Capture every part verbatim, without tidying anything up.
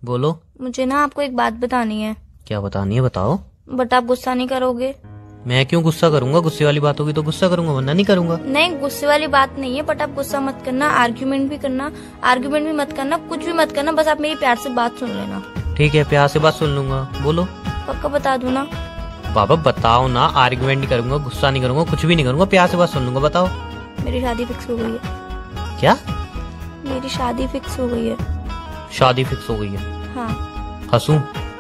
बोलो। मुझे ना आपको एक बात बतानी है। क्या बतानी है, बताओ। बट आप गुस्सा नहीं करोगे? मैं क्यों गुस्सा करूंगा? गुस्से वाली बात होगी तो गुस्सा करूंगा, वरना नहीं करूंगा। नहीं, गुस्से वाली बात नहीं है, बट आप गुस्सा मत करना, आर्ग्यूमेंट भी करना, आर्ग्यूमेंट भी मत करना, कुछ भी मत करना, बस आप मेरी प्यार से बात सुन लेना। ठीक है, प्यार से बात सुन लूंगा, बोलो। पक्का बता दूं ना? बाबा बताओ ना। आर्ग्यूमेंट नहीं करूंगा, गुस्सा नहीं करूंगा, कुछ भी नहीं करूंगा, प्यार से बात सुन लूंगा, बताओ। मेरी शादी फिक्स हो गई है। क्या? मेरी शादी फिक्स हो गई है। शादी फिक्स हो गई है? हाँ। हंसू?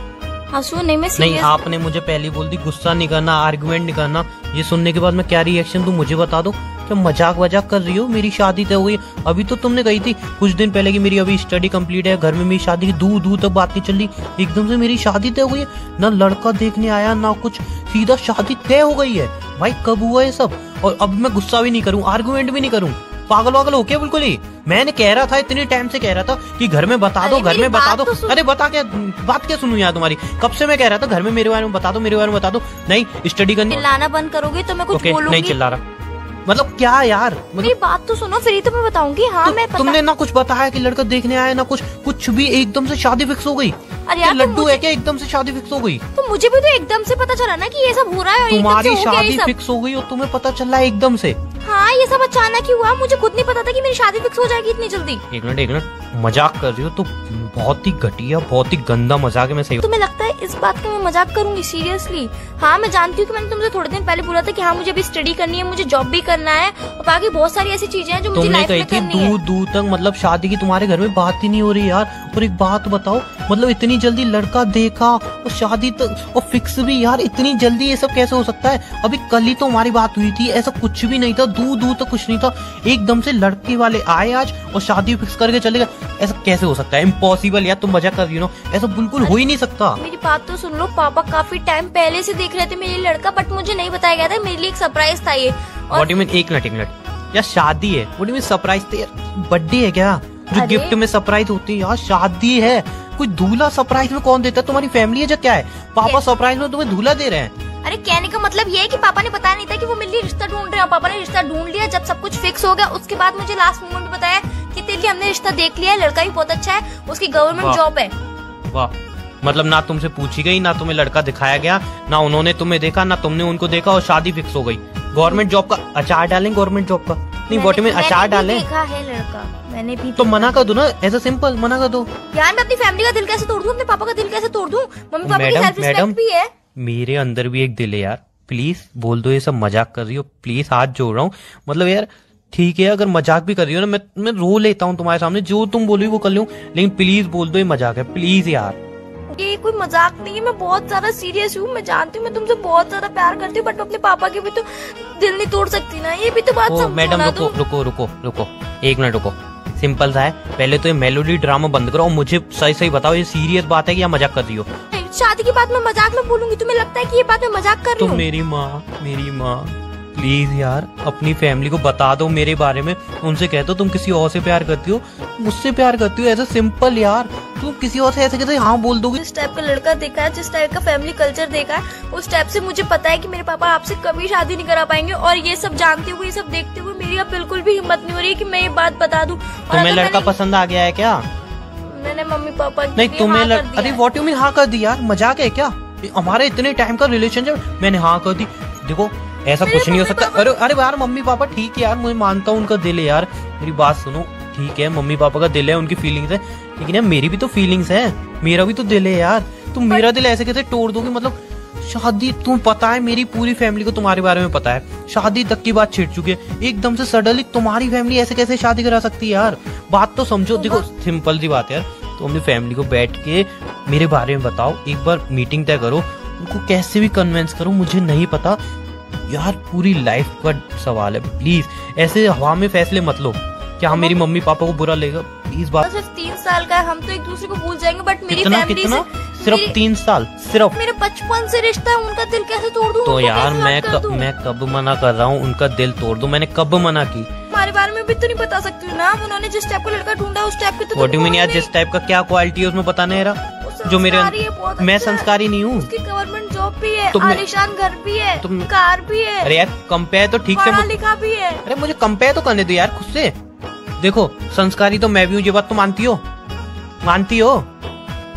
हंसू नहीं, मैं नहीं, आपने मुझे पहले बोल दी गुस्सा नहीं करना, आर्गुमेंट नहीं करना। ये सुनने के बाद मैं क्या रिएक्शन दूं मुझे बता दो। क्या मजाक वजाक कर रही हो? मेरी शादी तय हुई। अभी तो तुमने कही थी कुछ दिन पहले कि मेरी अभी स्टडी कंप्लीट है, घर में मेरी शादी की दूर दूर तक बात नहीं चल रही, एकदम से मेरी शादी तय हुई है। ना लड़का देखने आया ना कुछ, सीधा शादी तय हो गई है। भाई कब हुआ ये सब? और अब मैं गुस्सा भी नहीं करूँ, आर्गुमेंट भी नहीं करूँ? पागल वागल हो क्या बिल्कुल ही? मैंने कह रहा था, इतने टाइम से कह रहा था कि घर में बता दो, घर में बता दो। तो अरे बता क्या बात, क्या सुनूं यार तुम्हारी? कब से मैं कह रहा था घर में मेरे बारे में बता दो, मेरे बारे में बता दो। नहीं, स्टडी करनी। चिल्लाना बंद करोगे तो मैं कुछ okay, बोलूंगी। नहीं चिल्ला रहा। मतलब क्या यार? मतलब मेरी बात तो सुनो, फिर ही तो मैं बताऊंगी। हाँ तो, मैं पता... तुमने ना कुछ बताया कि लड़का देखने आया, ना कुछ कुछ भी, एकदम से शादी फिक्स हो गई। अरे यार लड्डू है क्या एकदम से शादी फिक्स हो गई? तो मुझे भी तो एकदम से पता चला ना कि ये सब हो रहा है। तुम्हारी शादी फिक्स हो गई और तुम्हें पता चला एकदम से? हाँ, ये सब अचानक ही हुआ, मुझे खुद नहीं पता था कि मेरी शादी फिक्स हो जाएगी इतनी जल्दी। एक मिनट एक मिनट, मजाक कर रही हो तो बहुत ही घटिया, बहुत ही गंदा मजाक है। मैं सही तुम्हें लगता है इस बात का मैं मजाक करूंगी? सीरियसली? हाँ, मैं जानती हूँ कि मैंने तुमसे थोड़े दिन पहले बोला था कि हाँ मुझे अभी स्टडी करनी है, मुझे जॉब भी करना है और बाकी बहुत सारी ऐसी चीजें हैं जो मुझे लाइफ में करनी है। दूर दूर तक मतलब शादी की तुम्हारे घर में बात ही नहीं हो रही यार। और एक बात बताओ, मतलब इतनी जल्दी लड़का देखा और शादी तक और फिक्स भी, यार इतनी जल्दी ये सब कैसे हो सकता है? अभी कल ही तो हमारी बात हुई थी, ऐसा कुछ भी नहीं था, दूर दूर तक कुछ नहीं था, एकदम से लड़के वाले आए आज और शादी फिक्स करके चले गए। ऐसा कैसे हो सकता है? इम्पॉसिबल यार, तुम मजाक कर रही हो ना, ऐसा बिल्कुल हो ही नहीं सकता। मेरी बात तो सुन लो, पापा काफी टाइम पहले से देख रहे थे मेरे लड़का, बट मुझे नहीं बताया गया था, मेरे लिए एक सरप्राइज था ये। What you mean? एक मिनट एक मिनट, यार शादी है, what you mean surprise? Birthday है क्या जो गिफ्ट में सरप्राइज होती है? यार शादी है, कोई दूल्हा सरप्राइज में कौन देता है? तुम्हारी फैमिली है जो क्या है? पापा सरप्राइज में तुम्हें दूल्हा दे रहे हैं? अरे कहने का मतलब ये है कि पापा ने बताया नहीं था कि वो मेरे लिए रिश्ता ढूंढ रहे हैं। पापा ने रिश्ता ढूंढ लिया, जब सब कुछ फिक्स हो गया उसके बाद मुझे लास्ट मोमेंट में बताया कि तेरे लिए हमने रिश्ता देख लिया है, लड़का भी बहुत अच्छा है, उसकी गवर्नमेंट जॉब है। वाह, मतलब ना तुमसे पूछी गई, ना तुम्हें लड़का दिखाया गया, ना उन्होंने तुम्हें देखा, ना तुमने उनको देखा और शादी फिक्स हो गई। गवर्नमेंट जॉब का अचार डालें, गवर्नमेंट जॉब का नहीं, व्हाट यू मीन अचार डालें? देखा है लड़का मैंने भी। तो मना कर दो ना, ऐसा सिंपल मना कर दो। यार मैं अपनी फैमिली का दिल कैसे तोड़ दूं, अपने पापा का दिल कैसे तोड़ दूं? मम्मी पापा की सेल्फ रिस्पेक्ट भी है। मेरे अंदर भी एक दिल है यार, प्लीज बोल दो ये सब मजाक कर रही हो, प्लीज हाथ जोड़ रहा हूँ। मतलब यार ठीक है, अगर मजाक भी कर रही हो ना, मैं मैं रो लेता हूँ तुम्हारे सामने, जो तुम बोली वो कर लूँ, लेकिन प्लीज बोल दो ये मजाक है, प्लीज यार। ये कोई मजाक नहीं है, मैं बहुत ज्यादा सीरियस हूँ। मैं जानती हूँ मैं तुमसे बहुत ज्यादा प्यार करती हूँ, बट अपने पापा के भी तो दिल नहीं तोड़ सकती ना, ये भी तो बात समझो। मैडम रुको रुको रुको रुको एक मिनट रुको, सिंपल सा है, पहले तो ये मेलोडी ड्रामा बंद करो और मुझे सही सही बताओ ये सीरियस बात है कि या मजाक कर रही हो? शादी की बात मैं मजाक में बोलूंगी? तुम्हें लगता है कि ये बात मैं मजाक कर रही हूँ? तुम मेरी माँ, मेरी माँ, प्लीज यार अपनी फैमिली को बता दो मेरे बारे में, उनसे कह दो तुम किसी और से प्यार करती हो, मुझसे प्यार करती हो, ऐसा सिंपल यार। तुम किसी और से ऐसे कैसे हाँ बोल दोगे? जिस टाइप का लड़का देखा है, जिस टाइप का फैमिली कल्चर देखा है, उस टाइप से मुझे पता है कि मेरे पापा आपसे कभी शादी नहीं करा पाएंगे। और ये सब जानते हुए, ये सब देखते हुए मेरी अब बिल्कुल भी हिम्मत नहीं हो रही है कि मैं ये बात बता दूं। तुम्हें लड़का पसंद आ गया है क्या? मैंने मम्मी पापा नहीं तुम्हें लग... अरे व्हाट यू मीन हाँ कर दी? यार मजाक है क्या? हमारे इतने टाइम का रिलेशनशिप, मैंने हाँ कर दी। देखो ऐसा कुछ नहीं हो सकता। अरे अरे यार मम्मी पापा ठीक है यार, मुझे मानता हूँ उनका दिल है यार, मेरी बात सुनो, ठीक है मम्मी पापा का दिल है, उनकी फीलिंग्स है, लेकिन यार मेरी भी तो फीलिंग्स है, मेरा भी तो दिल है यार। तुम मेरा दिल ऐसे कैसे तोड़ दोगे? मतलब शादी, तुम पता है मेरी पूरी फैमिली को तुम्हारे बारे में पता है, शादी तक की बात छिड़ चुकी है, एकदम से सडनली तुम्हारी फैमिली ऐसे कैसे शादी करा सकती है यार? बात तो समझो। देखो सिंपल सी बात है यार, तो अपनी फैमिली को बैठ के मेरे बारे में बताओ, एक बार मीटिंग तय करो, उनको कैसे भी कन्विंस करो, मुझे नहीं पता यार, पूरी लाइफ का सवाल है, प्लीज ऐसे हवा में फैसले मत लो। क्या मेरी मम्मी पापा को बुरा लगेगा? प्लीज बात। सिर्फ तीन साल का है, हम तो एक दूसरे को भूल जाएंगे, बट मेरी कितना, फैमिली कितना? से सिर्फ मेरी, तीन साल सिर्फ? मेरे बचपन से रिश्ता है, उनका दिल कैसे तोड़ दूं? तो यार मैं कब मैं कब मना कर रहा हूँ उनका दिल तोड़ दूं? मैंने कब मना की? हमारे बारे में भी तो नहीं बता सकती हूँ ना, उन्होंने जिस टाइप का लड़का ढूंढा उस टाइप के तो व्हाट यू मीन यार, जिस टाइप का क्या क्वालिटी है उसमें पता नहीं रहा? जो मेरे मैं संस्कारी नहीं हूँ, उसकी गवर्नमेंट जॉब भी है, आलीशान घर भी है, तुम कार भी है। अरे यार कंपेयर तो ठीक से पढ़ा लिखा भी है। अरे मुझे कंपेयर तो करने दो यार खुद से। देखो संस्कारी तो मैं भी हूँ, ये बात तो मानती हो? मानती हो?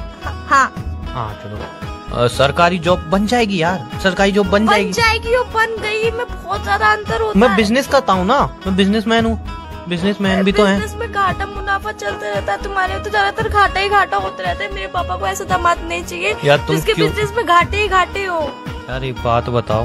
हाँ हाँ चलो, सरकारी जॉब बन जाएगी यार, सरकारी जॉब बन जाएगी। बन जाएगी, वो बन गई। मैं बहुत ज्यादा अंतर होता मैं है। बिजनेस करता हूँ ना, मैं बिजनेसमैन हूँ, बिजनेसमैन भी तो है। बिजनेस में घाटा मुनाफा चलता रहता है, तुम्हारे तो ज्यादातर घाटा ही घाटा होता रहता है। मेरे पापा को ऐसा दामाद नहीं चाहिए यार, तुम जिसके क्यों- बिजनेस में घाटे ही घाटे हो। यार एक बात बताओ,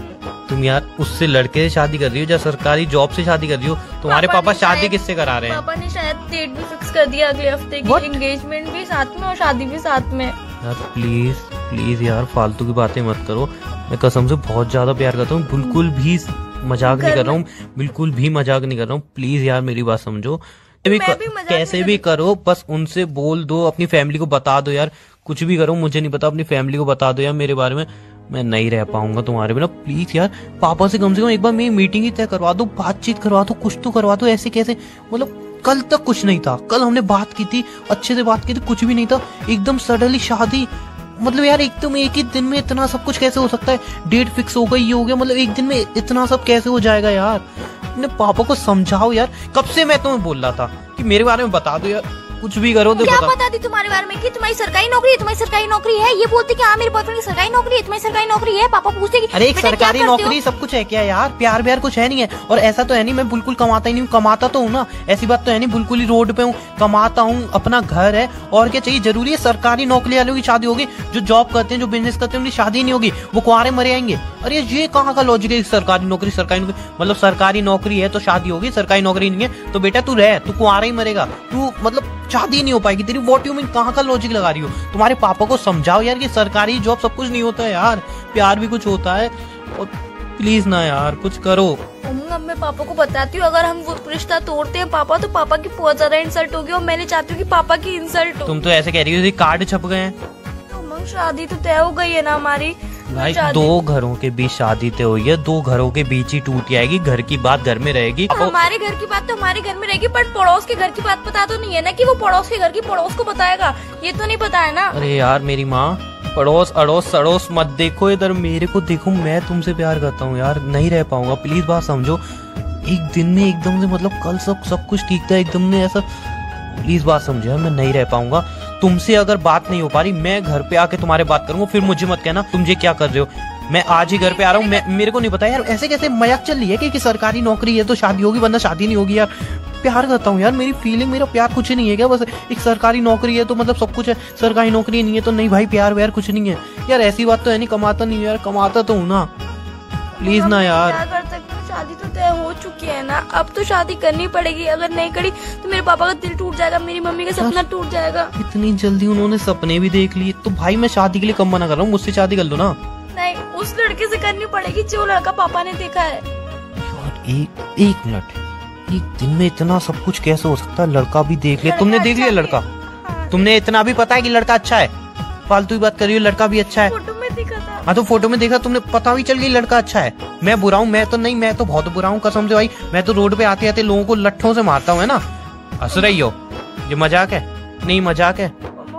तुम यार उससे लड़के से शादी कर रही हो या सरकारी जॉब से शादी कर रही हो? तुम्हारे पापा पापा ने शादी शायद- किससे करा रहे हैं? पापा ने शायद डेट भी फिक्स कर दिया अगले हफ्ते की, What? एंगेजमेंट भी साथ में और शादी भी साथ में। यार प्लीज प्लीज यार, फालतू की बातें मत करो। मैं कसम से बहुत ज्यादा प्यार करता हूँ, बिल्कुल भी मजाक नहीं कर रहा हूँ, बिल्कुल भी मजाक नहीं कर रहा हूँ। प्लीज यार मेरी बात समझो। भी मैं भी मजाक कैसे नहीं भी करो, बस उनसे बोल दो, अपनी फैमिली को बता दो यार। कुछ भी करो, मुझे नहीं पता, अपनी फैमिली को बता दो यार मेरे बारे में। मैं नहीं रह पाऊंगा तुम्हारे बिना। प्लीज यार, पापा से कम से कम एक बार मेरी मीटिंग ही तय करवा दो, बातचीत करवा दो, कुछ तो करवा दो। ऐसे कैसे, मतलब कल तक कुछ नहीं था, कल हमने बात की थी, अच्छे से बात की थी, कुछ भी नहीं था, एकदम सडनली शादी। मतलब यार एकदम एक ही दिन में इतना सब कुछ कैसे हो सकता है? डेट फिक्स हो गई, ये हो गया, मतलब एक दिन में इतना सब कैसे हो जाएगा यार? अपने पापा को समझाओ यार। कब से मैं तुम्हें बोल रहा था कि मेरे बारे में बता दो यार, कुछ भी करो तो क्या बता। बता दी तुम्हारे बारे में कि तुम्हारी सरकारी नौकरी है, तुम्हारी सरकारी नौकरी है? ये बोलती कि हाँ मेरे बॉयफ्रेंड की सरकारी नौकरी है, तुम्हारी सरकारी नौकरी है। पापा पूछते कि अरे एक बेटा, क्या सरकारी करते हो? नौकरी सब कुछ है क्या यार? प्यार व्यार कुछ है नहीं है। और ऐसा तो है नहीं मैं बिल्कुल कमाता ही नहीं हूँ, कमाता तो हूँ ना, ऐसी बात तो है नहीं, बिल्कुल ही रोड पे हूँ, कमाता हूँ, अपना घर है। और क्या चाहिए? जरूरी है सरकारी नौकरी वालों की शादी होगी? जो जॉब करते हैं, जो बिजनेस करते हैं, उनकी शादी नहीं होगी, वो कुंवारे मरे आएंगे? अरे ये कहाँ का लॉजिक है? सरकारी नौकरी सरकारी नौकरी मतलब सरकारी नौकरी है तो शादी होगी, सरकारी नौकरी नहीं है तो बेटा तू रह, तू कुंवारा ही मरेगा, तू मतलब शादी नहीं हो पाएगी तेरी। What you mean? कहाँ का लॉजिक लगा रही हो? तुम्हारे पापा को समझाओ यार कि सरकारी जॉब सब कुछ नहीं होता है यार, प्यार भी कुछ होता है। और प्लीज ना यार कुछ करो। अब मैं पापा को बताती हूँ, अगर हम वो रिश्ता तोड़ते हैं पापा, तो पापा की बहुत ज्यादा इंसल्ट होगी और मैं नहीं चाहती हूँ कि पापा की इंसल्ट हो। तुम तो ऐसे कह रही हो कार्ड छप गए हैं। तो उमंग, शादी तो तय हो गई है ना हमारी। भाई शादी- दो घरों के बीच शादी तय हुई है, दो घरों के बीच ही टूट जाएगी, घर की बात घर में रहेगी। हमारे घर की बात तो हमारे घर में रहेगी, पर पड़ोस के घर की बात पता तो नहीं है ना कि वो पड़ोस के घर की पड़ोस को बताएगा, ये तो नहीं पता है ना। अरे यार मेरी माँ, पड़ोस अड़ोस सड़ोस मत देखो इधर, मेरे को देखो, मैं तुमसे प्यार करता हूँ यार, नहीं रह पाऊंगा। प्लीज बात समझो। एक दिन में एकदम से, मतलब कल सब सब कुछ ठीक था, एकदम में ऐसा, प्लीज बात समझो यार, मैं नहीं रह पाऊंगा। तुमसे अगर बात नहीं हो पा रही, मैं घर पे आके तुम्हारे बात करूंगा, फिर मुझे मत कहना तुम ये क्या कर रहे हो। मैं आज ही घर पे आ रहा हूँ। मैं मेरे को नहीं पता यार, ऐसे कैसे मजाक चल रही है कि, कि सरकारी नौकरी है तो शादी होगी, वरना शादी नहीं होगी। यार प्यार करता हूँ यार, मेरी फीलिंग, मेरा प्यार कुछ नहीं है क्या? बस एक सरकारी नौकरी है तो मतलब सब कुछ है, सरकारी नौकरी नहीं है तो नहीं भाई, प्यार व्यार कुछ नहीं है यार। ऐसी बात तो है नहीं, कमाता नहीं यार, कमाता तो हूँ ना। प्लीज ना यार। क्या कर सकते हो, शादी तो तय हो चुकी है ना, अब तो शादी करनी पड़ेगी। अगर नहीं करी तो मेरे पापा का दिल टूट जाएगा, मेरी मम्मी का सपना टूट जाएगा। इतनी जल्दी उन्होंने सपने भी देख लिए तो भाई मैं शादी के लिए कम मना कर रहा हूँ, मुझसे शादी कर लो ना। नहीं, उस लड़के से करनी पड़ेगी जो लड़का पापा ने देखा है। यार एक एक मिनट, एक दिन में इतना सब कुछ कैसे हो सकता है? लड़का भी देख लिया तुमने? देख लिया लड़का? हाँ, तुमने इतना भी पता है कि लड़का अच्छा है? फालतू की बात कर रही हो, लड़का भी अच्छा है। फोटो में दिखा था। हाँ तो फोटो में देखा तुमने, पता भी चल गई लड़का अच्छा है। मैं बुरा हूँ? मैं तो नहीं, मैं तो बहुत बुरा हूँ कसम से भाई। मैं तो रोड पे आते आते लोगों को लट्ठों से मारता हूँ, है ना? हंस रही हो? ये मजाक है? नहीं मजाक है,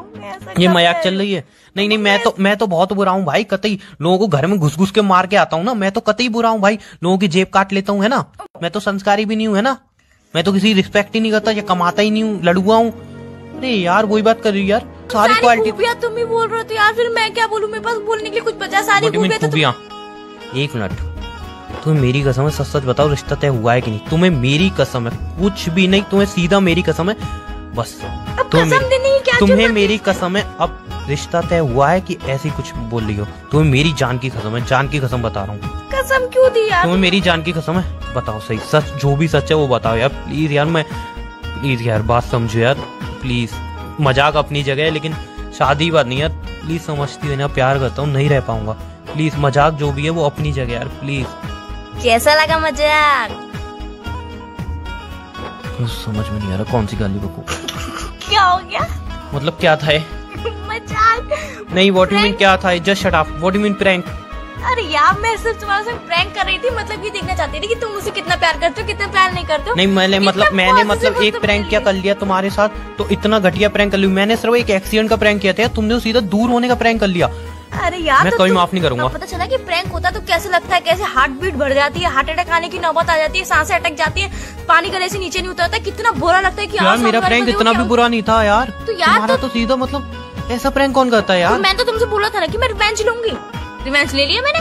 ये मजाक चल रही है। नहीं नहीं, मैं तो मैं तो बहुत बुरा हूँ भाई, कतई लोगों को घर में घुस घुस के मार के आता हूँ ना, मैं तो कतई बुरा हूँ भाई। लोगों की जेब काट लेता हूँ, है ना? मैं तो संस्कारी भी नहीं हूँ, है ना? मैं तो किसी रिस्पेक्ट ही नहीं करता, या कमाता ही नहीं हूँ, लड़ुआ हूँ। अरे यार वही बात कर रही यार, सारी क्वालिटी तुम ही बोल रहे हो तो यार फिर मैं क्या बोलूं? मेरे पास बोलने के लिए कुछ बचा, सारी खूबियां तो तुम... एक मिनट, तुम्हें मेरी कसम है, सच सच बताओ रिश्ता तय हुआ है कि नहीं? तुम्हें मेरी कसम है, कुछ भी नहीं, तुम्हें सीधा मेरी कसम है बस। अब तुम्हें कसम देने की क्या तुम्हें जरूरत मेरी है? कसम है, अब रिश्ता तय हुआ है कि ऐसी कुछ बोल रही हो? तुम्हें मेरी जान की कसम है, जान की कसम बता रहा हूँ। कसम क्यों दी यार? तुम्हें मेरी जान की कसम है? बताओ सही सच, जो भी सच है वो बताओ यार प्लीज यार। मैं प्लीज यार बात समझो यार प्लीज। मजाक अपनी जगह है लेकिन शादी बात नहीं यार, प्लीज समझती है ना, प्यार करता हूँ, नहीं रह पाऊंगा। प्लीज मजाक जो भी है वो अपनी जगह यार, प्लीज। कैसा लगा मजाक? समझ में नहीं आ रहा कौन सी गाली बको। क्या हो गया? मतलब क्या था ये? मजाक नहीं, व्हाट यू मीन क्या था? Just shut up. What you mean prank? अरे यार मैं सिर्फ तुम्हारे साथ प्रैंक कर रही थी, मतलब ये देखना चाहती थी कि तुम मुझे कितना प्यार करते हो, कितना प्यार नहीं करते हो। नहीं मैंने इतना मतलब मैंने positive मतलब एक मतलब प्रैंक क्या नहीं कर लिया तुम्हारे साथ? तो इतना घटिया प्रैंक कर लिया मैंने? सिर्फ एक एक्सीडेंट का प्रैंक किया था, तुमने सीधा दूर होने का प्रैंक कर लिया। अरे यार मैं तो कभी तुम- माफ नहीं करूंगा। अब पता चला कि प्रैंक होता तो कैसे लगता है, कैसे हार्ट बीट बढ़ जाती है, हार्ट अटैक आने की नौबत आ जाती है, सांसें अटक जाती है, पानी गले से नीचे नहीं उतरता, कितना बुरा लगता है कि यार यार मेरा प्रैंक इतना भी बुरा नहीं था यार। तो यार तुम्हारा तो- तो सीधा मतलब ऐसा प्रैंक कौन करता है यार? मैंने तो तुमसे बोला था ना कि मैं रिवेंज लूंगी, रिवेंज ले लिया मैंने।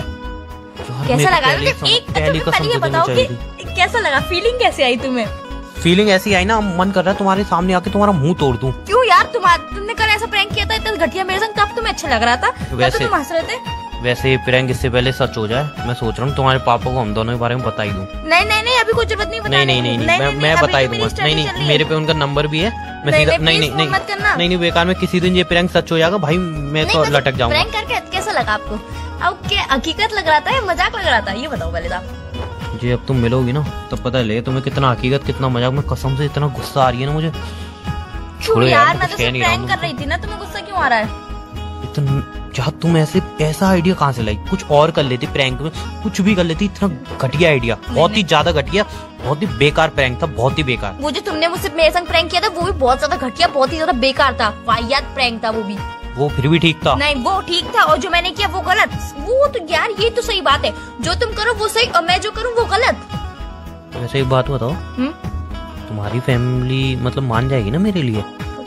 कैसा लगा? एक पहले ये बताओ कि कैसा लगा, फीलिंग कैसे आई तुम्हें? फीलिंग ऐसी आई ना, मन कर रहा है तुम्हारे सामने आके तुम्हारा मुंह तोड़ दूं। क्यों यार, तुम्हारा तुमने कल ऐसा प्रैंक किया था इतना घटिया मेरे संग, तब तुम्हें अच्छा लग रहा था, वैसे तो तुम हंस रहे थे। वैसे ये प्रैंक इससे पहले सच हो जाए, मैं सोच रहा हूँ तुम्हारे पापा को हम दोनों के बारे में बता ही दूं। नहीं नहीं नहीं, अभी कोई जरूरत नहीं बताने नहीं नहीं नहीं, मैं मैं बता ही दूंगा। नहीं नहीं, मेरे पे उनका नंबर भी है, मैं सीधा नहीं नहीं नहीं नहीं नहीं बेकार में किसी दिन ये प्रैंक सच हो जाएगा भाई, मैं तो लटक जाऊंगा। प्रैंक करके कैसा लगा आपको? अब क्या हकीकत लग रहा था या मजाक लग रहा था, ये बताओ पहले आप। जी अब तुम मिलोगी ना तब पता लगे तुम्हें कितना हकीकत कितना मजाक। मैं कसम से इतना गुस्सा आ रही है ना मुझे। छोड़ो यार, मैं तो सिर्फ प्रैंक कर रही थी ना, तुम्हें गुस्सा क्यों आ रहा है? इतना क्या तुम ऐसे ऐसा आइडिया कहाँ से लाई? कुछ और कर लेती प्रैंक में, कुछ भी कर लेती। इतना घटिया आइडिया, बहुत ही ज्यादा घटिया, बहुत ही बेकार प्रैंक था, बहुत ही बेकार। वो जो तुमने मुझसे मेरे संग प्रैंक किया था वो भी बहुत ज्यादा घटिया, बहुत ही ज्यादा बेकार था, वाहियात प्रैंक था वो भी। वो फिर भी ठीक था। नहीं वो ठीक था, और जो मैंने किया वो गलत। वो तो यार ये तो सही बात है, जो तुम करो वो सही और मैं जो करूँ वो गलत। वैसे एक बात बताओ, तुम्हारी फैमिली मतलब मान जाएगी ना मेरे लिए?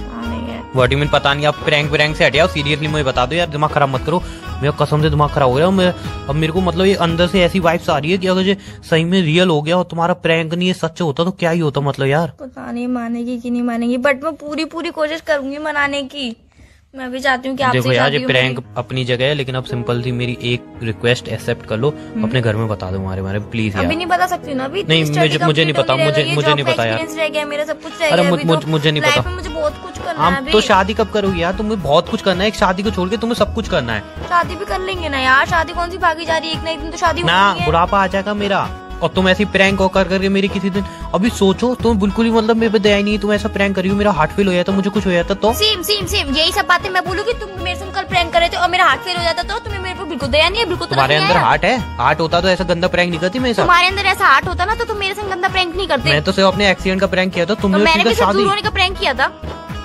व्हाट यू मीन पता नहीं। आप प्रैंक प्रैंक से हटे आओ, सीरियसली मुझे बता दो यार, दिमाग खराब मत करो। मेरा कसम से दिमाग खराब हो गया। मैं अब मेरे को मतलब ये अंदर से ऐसी वाइब्स आ रही है कि अगर ये सही में रियल हो गया और तुम्हारा प्रैंक नहीं है सच होता तो क्या ही होता मतलब यार। पता नहीं मानेगी कि नहीं मानेगी, बट मैं पूरी पूरी कोशिश करूंगी मनाने की। मैं भी चाहती हूँ कि आपसे देखो यार, ये प्रैंक अपनी जगह है, लेकिन अब सिंपल सी मेरी एक रिक्वेस्ट एक्सेप्ट कर लो, अपने घर में बता दो हमारे बारे में प्लीज यार। अभी नहीं बता सकती ना, अभी नहीं मुझे मुझे नहीं पता, मुझे मुझे नहीं पता यार। रह गया मेरा, सब कुछ रह अरे गया, मुझे मुझे नहीं पता, मुझे बहुत कुछ करना है। तो शादी कब करोगी यार? तुम्हें बहुत कुछ करना है, एक शादी को छोड़ के तुम्हें सब कुछ करना है। शादी भी कर लेंगे ना यार, शादी कौन सी भागी जा रही है, एक ना एक दिन तो शादी ना, बुढ़ापा आ जाएगा मेरा और तुम ऐसी प्रैंक कर करके मेरी किसी दिन। अभी सोचो तुम बिल्कुल ही मतलब मेरे पे दया नहीं, तुम ऐसा प्रैंक करी हो, मेरा हार्ट फेल हो जाता, मुझे कुछ हो जाता तो। सेम सेम सेम यही सब बातें मैं बोलूंगी। तुम मेरे संग कल प्रैंक कर रहे थे और मेरा हार्ट फेल हो जाता तो तुम्हें मेरे पे बिल्कुल दया नहीं है, बिल्कुल। तुम्हारे अंदर हार्ट है, हार्ट होता तो ऐसा गंदा प्रैंक नहीं करती मेरे साथ। तुम्हारे अंदर ऐसा हार्ट होता ना तो तुम मेरे संग गंदा प्रैंक नहीं करते। मैं तो सिर्फ अपने एक्सीडेंट का प्रैंक किया था, तुमने मैंने भी सिर्फ दूर होने का प्रैंक किया था।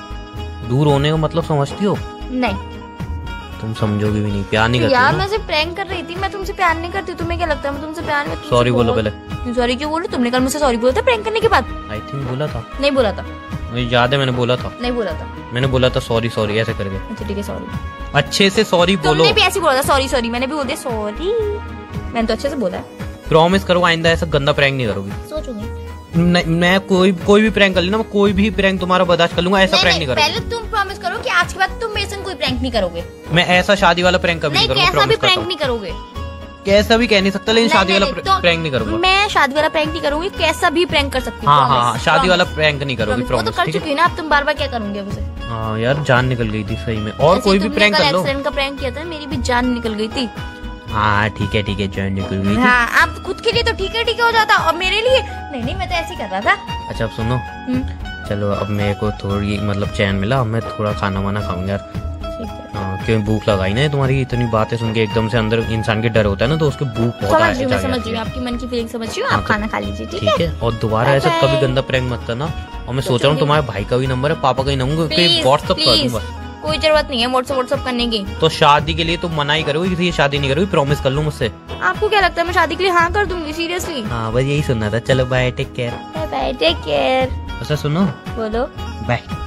दूर होने का मतलब समझती हो? नहीं तुम समझोगे भी नहीं, प्यार नहीं करती यार। मैं सिर्फ प्रैंक कर रही थी, मैं तुमसे प्यार नहीं करती। तुम्हें क्या लगता है मैं तुमसे प्यार में? सॉरी बोलो पहले। सॉरी क्यों बोलूं? तुमने कल मुझसे सॉरी बोला था प्रैंक करने के बाद। आई थिंक बोला था। नहीं बोला था, मुझे याद है मैंने बोला था। नहीं बोला था, मैंने बोला था सॉरी सॉरी ऐसे करके। अच्छा ठीक है सॉरी, अच्छे से सॉरी बोलो। तुमने भी ऐसे बोला था सॉरी सॉरी, मैंने भी बोल दिया सॉरी। मैंने तो अच्छे से बोला है। प्रॉमिस करो आइंदा ऐसा गंदा प्रैंक नहीं करोगी। सोचूंगी। नहीं, मैं कोई कोई भी प्रैंक कर लेना, मैं कोई भी प्रैंक तुम्हारा बर्दाश्त कर लूंगा, ऐसा प्रैंक नहीं करूंगा। पहले तुम प्रॉमिस करो कि आज के बाद तुम मेरे संग कोई प्रैंक नहीं करोगे। मैं ऐसा शादी वाला प्रैंक कभी नहीं करूंगा, कैसा भी प्रैंक नहीं करोगे। कैसा भी कह नहीं सकता, लेकिन शादी वाला प्रैंक नहीं करूंगा। मैं शादी वाला प्रैंक नहीं करूंगी, कैसा भी प्रैंक कर सकती हूँ। हाँ हाँ, शादी वाला प्रैंक नहीं करोगी, वो तो कर चुकी है ना, अब तुम बार बार क्या करोगे उसे? हाँ यार, जान निकल गई थी सही में। और कोई भी प्रैंक कर लो। एक्सीडेंट का प्रैंक किया था, मेरी भी जान निकल गई थी। हाँ ठीक है ठीक है, जान निकल गई थी। हाँ, आप खुद के लिए तो ठीक है ठीक है हो जाता, और मेरे लिए नहीं नहीं, मैं तो ऐसे ही कर रहा था। अच्छा अब सुनो, चलो अब मेरे को थोड़ी मतलब चैन मिला, अब मैं थोड़ा खाना वाना खाऊंगा यार। क्यों भूख लगाई ना तुम्हारी इतनी बातें सुन के, एकदम से अंदर इंसान के डर होता है ना, तो उसके भूख बहुत समझ रही हूँ, समझ रही हूँ आपकी मन की फीलिंग समझ रही हूँ। आप खाना खा लीजिए ठीक है? और दोबारा ऐसा कभी गंदा प्रैंक मत करना। और मैं सोच रहा हूँ तुम्हारे भाई का भी नंबर है, पापा का ही नंबर व्हाट्सएप कर दूंगा। कोई जरूरत नहीं है व्हाट्सएप व्हाट्सएप करने की। तो शादी के लिए तुम मना ही करोगी, किसी शादी नहीं करोगी, प्रॉमिस कर लो मुझसे। आपको क्या लगता है मैं शादी के लिए हाँ कर दूंगी? सीरियसली? हाँ बस यही सुनना था। चलो bye, take care. Bye take care. अच्छा सुनो, बोलो। बाय।